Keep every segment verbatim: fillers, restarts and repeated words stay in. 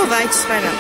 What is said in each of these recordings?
vaig, espera.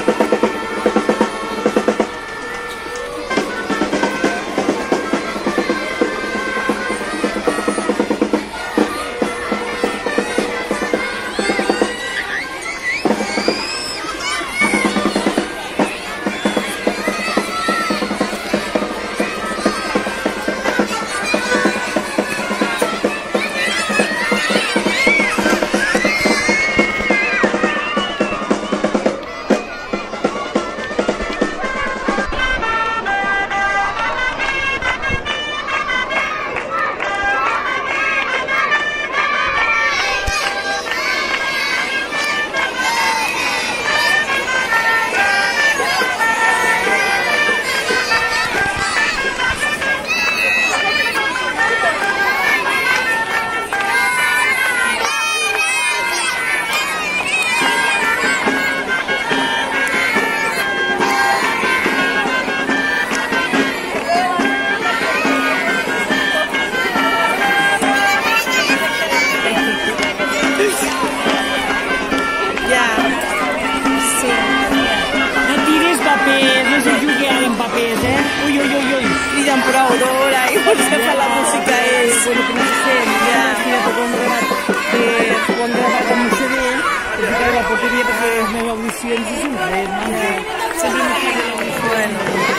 Prou d'hora i potser fa la música és... Bueno, que no se sent, ja, mira, perquè ho han gravat, eh, ho han gravat amb un C D, i que la porteria perquè les meves audicions és un res, no? Sempre m'ho fan l'audició. Bueno.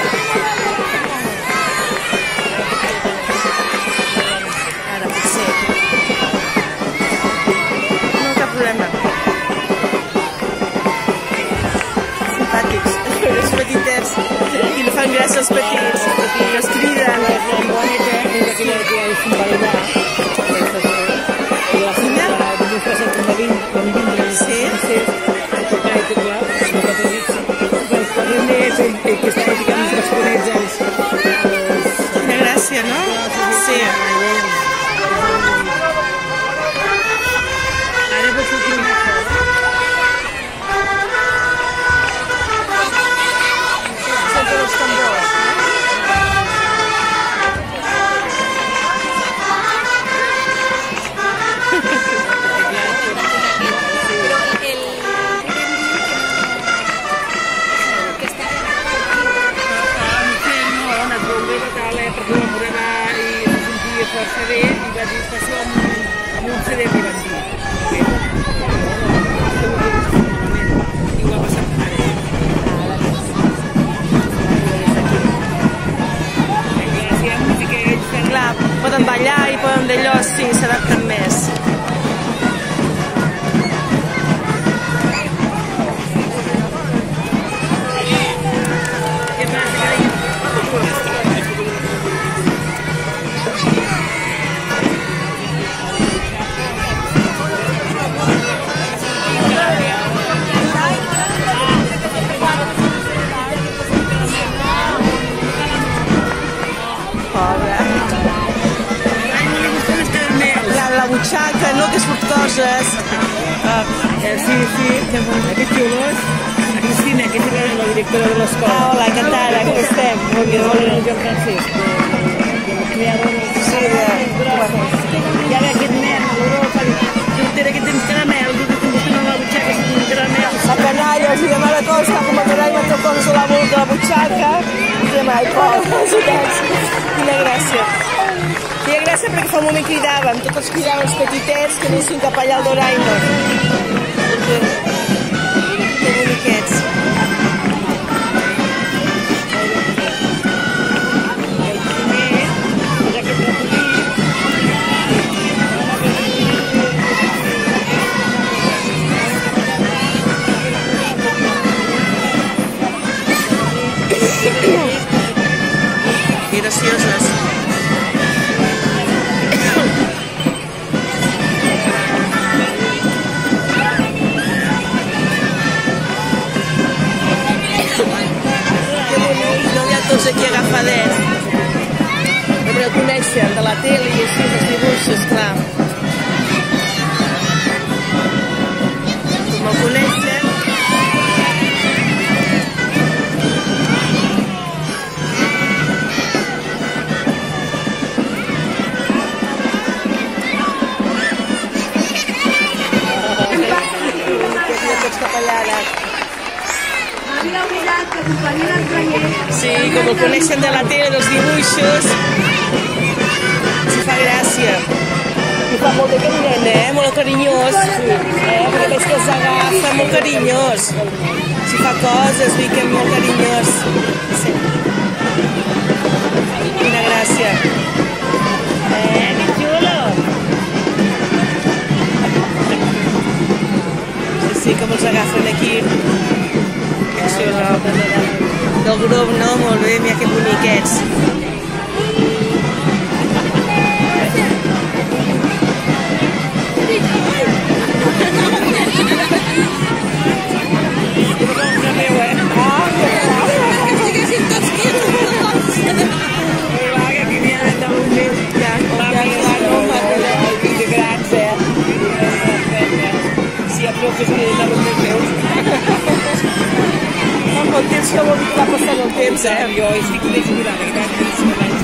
Ara, potser. No cap problema. Simpàtics. Els petitets. I no fan gràcia els petits. I els criden. La bonica és aquella que és un ballar. I la fina, només passa com a vint, com vint de les francès, que clar, que clar, no pot dir. Però parlem d'ells, el que està practicant els bastonets, els... Quina gràcia, no? Sí. Ara vos ho tinc. Sempre els tambors. Força bé, i va dir que això amb un C D que van dir. I ho va passar ara. Gràcies, música ells. Clar, poden ballar i poden d'allò, sí, s'adapten més. La butxaca, no? Que surt coses. Ah, eh, sí, sí, aquest xiulos, la Cristina, que és la directora de l'escola. Ah, hola, encantada, com estem? Molt bé, molt bé. Jo francès, de creador del... Sí, de... I ara aquest nen, l'Europa, doctora, que tens caramel, diu que vostè no la butxaca, si tens caramel. La canalla els demana coses, com a canalla m'ha coses a la boca de la butxaca, i demà, i coses, i quina gràcia. Feia gràcia perquè fa un moment cridàvem, tots els cridaven els petitets que anessin cap allà al Doraemon. Que boniquets. Que gracioses. Tots aquí agafadets. No me coneixen de la tele i així, els dibuixos, clar. Com me coneixen. Tots cap allà, ara. Sí, com el coneixen de la tele, dels dibuixos. Si fa gràcia. I fa molt de carinent, eh? Molt carinyós. Eh? Perquè veig que els agafa molt carinyós. Si fa coses, dic que és molt carinyós. Sí. Quina gràcia. Eh, que xulo. Sí, sí, com els agafen aquí. Que xulo. Del grup, no? Molt bé, mira que boniquets. Amb el temps que vol dir que va passant el temps, eh? Jo estic desjurada, que cada dia s'ho vaig.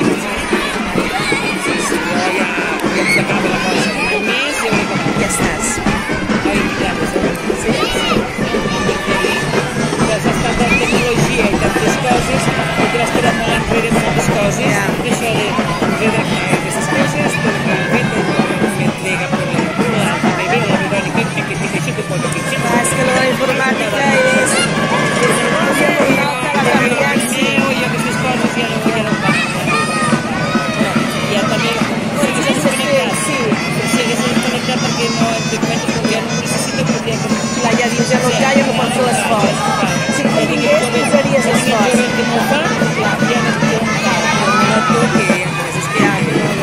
Sí, sí, jo ja, ja s'acaba la cosa. Un mes i ja estàs. Ai, mirades, eh? Sí, sí. Has estat de tecnologia i tantes coses, i que l'has quedat molt enrere de moltes coses. Per això de redactar aquestes coses, perquè el fet de m'entrega per la lectura, també ve la Verònica, que t'he deixat de pot aquí. És que la informàtica és... Perquè no et documentos perquè ja no ho necessito perquè la ja dins ja no calla no pots fer l'esforç. Si no tingués, posaries l'esforç. Si tingués molt fort, ja no estic un cal. Però no noto que entonces es que ja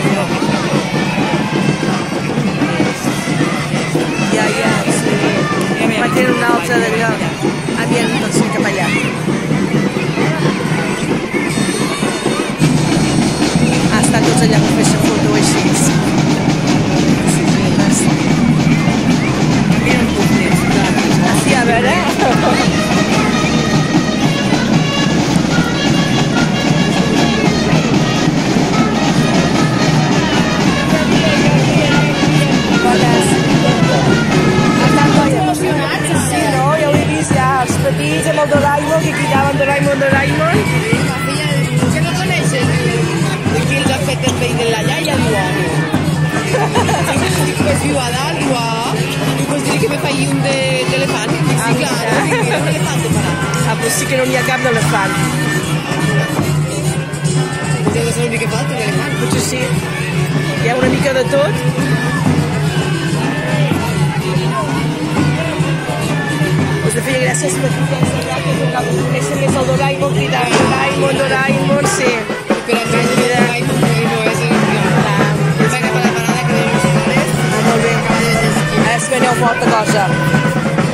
ja, ja, sí. Va tenir una altra d'allò. Aviam, doncs sí, cap allà. Ha estat tots allà per fer-se foto així. Sí, a veure. Bones. Estan tots emocionats? Sí, no? Ja ho he vist ja. Els petits amb el Doraemon, que cridaven Doraemon, Doraemon. La filla de dibuix que no coneixen. Qui els ha fet el pell de la iaia, diu, oh. Pues diu a dalt, diu, ah. Pues diré que me faig un d'elefant. Sí, claro, un elefante para. Ah, pues sí que no n'hi ha cap d'elefant. Pues ja no sé l'únic que falta, l'elefant. Potser sí. Hi ha una mica de tot. Pues de feia gràcies per ensenyar que coneixen més el Doraemon, cridar Doraemon, Doraemon, sí. Però a més de Doraemon no és el millor. Vinga, per la parada que anem a les molt bé. Es veneu molta cosa.